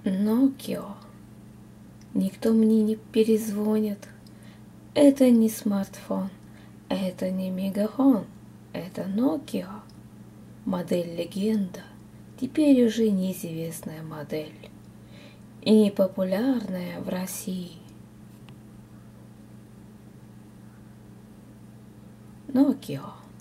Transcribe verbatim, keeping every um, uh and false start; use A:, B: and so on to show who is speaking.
A: Nokia. Никто мне не перезвонит. Это не смартфон, это не мегафон, это Nokia. Модель легенда, теперь уже неизвестная модель. И не популярная в России. Nokia.